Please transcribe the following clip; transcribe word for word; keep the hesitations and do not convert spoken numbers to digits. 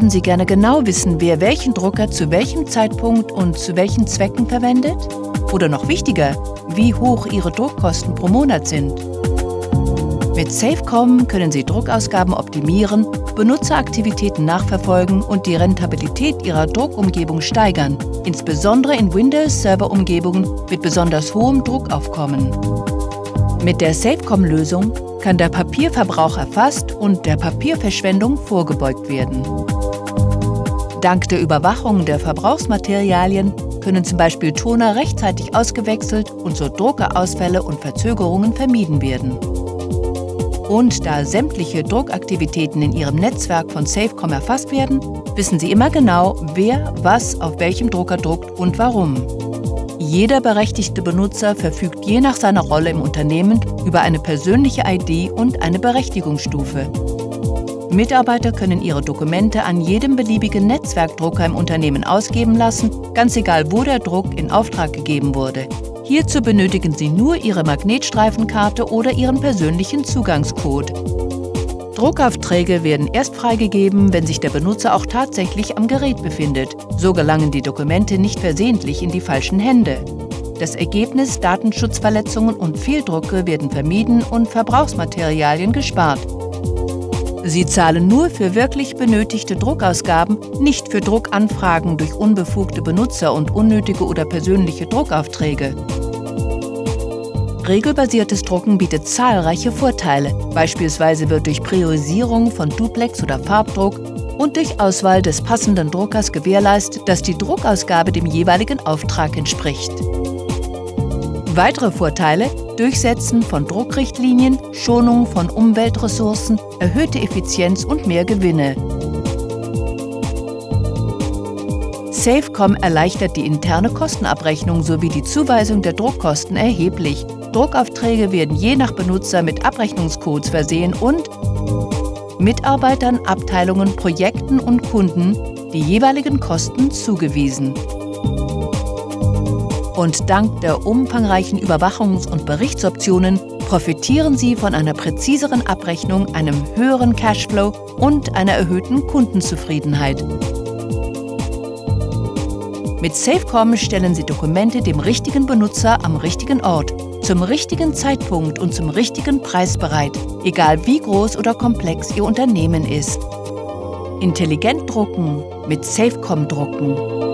Würden Sie gerne genau wissen, wer welchen Drucker zu welchem Zeitpunkt und zu welchen Zwecken verwendet? Oder noch wichtiger, wie hoch Ihre Druckkosten pro Monat sind? Mit SafeCom können Sie Druckausgaben optimieren, Benutzeraktivitäten nachverfolgen und die Rentabilität Ihrer Druckumgebung steigern, insbesondere in Windows-Server-Umgebungen mit besonders hohem Druckaufkommen. Mit der SafeCom-Lösung kann der Papierverbrauch erfasst und der Papierverschwendung vorgebeugt werden. Dank der Überwachung der Verbrauchsmaterialien können zum Beispiel Toner rechtzeitig ausgewechselt und so Druckerausfälle und Verzögerungen vermieden werden. Und da sämtliche Druckaktivitäten in Ihrem Netzwerk von SafeCom erfasst werden, wissen Sie immer genau, wer was auf welchem Drucker druckt und warum. Jeder berechtigte Benutzer verfügt je nach seiner Rolle im Unternehmen über eine persönliche I D und eine Berechtigungsstufe. Mitarbeiter können ihre Dokumente an jedem beliebigen Netzwerkdrucker im Unternehmen ausgeben lassen, ganz egal, wo der Druck in Auftrag gegeben wurde. Hierzu benötigen Sie nur Ihre Magnetstreifenkarte oder Ihren persönlichen Zugangscode. Druckaufträge werden erst freigegeben, wenn sich der Benutzer auch tatsächlich am Gerät befindet. So gelangen die Dokumente nicht versehentlich in die falschen Hände. Das Ergebnis: Datenschutzverletzungen und Fehldrucke werden vermieden und Verbrauchsmaterialien gespart. Sie zahlen nur für wirklich benötigte Druckausgaben, nicht für Druckanfragen durch unbefugte Benutzer und unnötige oder persönliche Druckaufträge. Regelbasiertes Drucken bietet zahlreiche Vorteile. Beispielsweise wird durch Priorisierung von Duplex- oder Farbdruck und durch Auswahl des passenden Druckers gewährleistet, dass die Druckausgabe dem jeweiligen Auftrag entspricht. Weitere Vorteile: Durchsetzen von Druckrichtlinien, Schonung von Umweltressourcen, erhöhte Effizienz und mehr Gewinne. SafeCom erleichtert die interne Kostenabrechnung sowie die Zuweisung der Druckkosten erheblich. Druckaufträge werden je nach Benutzer mit Abrechnungscodes versehen und Mitarbeitern, Abteilungen, Projekten und Kunden die jeweiligen Kosten zugewiesen. Und dank der umfangreichen Überwachungs- und Berichtsoptionen profitieren Sie von einer präziseren Abrechnung, einem höheren Cashflow und einer erhöhten Kundenzufriedenheit. Mit SafeCom stellen Sie Dokumente dem richtigen Benutzer am richtigen Ort, zum richtigen Zeitpunkt und zum richtigen Preis bereit, egal wie groß oder komplex Ihr Unternehmen ist. Intelligent drucken mit SafeCom drucken.